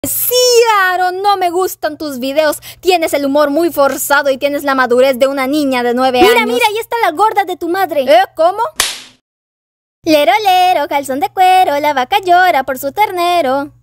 Sí, Aaron, no me gustan tus videos. Tienes el humor muy forzado y tienes la madurez de una niña de 9 años. Mira, ahí está la gorda de tu madre. ¿Cómo? Lero, lero, calzón de cuero, la vaca llora por su ternero.